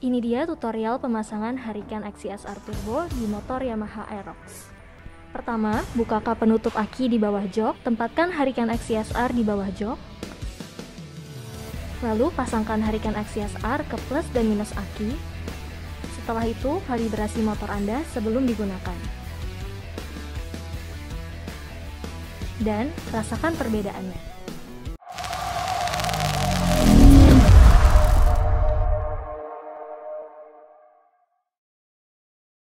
Ini dia tutorial pemasangan Hurricane XCSR Turbo di motor Yamaha Aerox. Pertama, buka kap penutup aki di bawah jok, tempatkan Hurricane XCSR di bawah jok. Lalu pasangkan Hurricane XCSR ke plus dan minus aki. Setelah itu, kalibrasi motor Anda sebelum digunakan. Dan rasakan perbedaannya.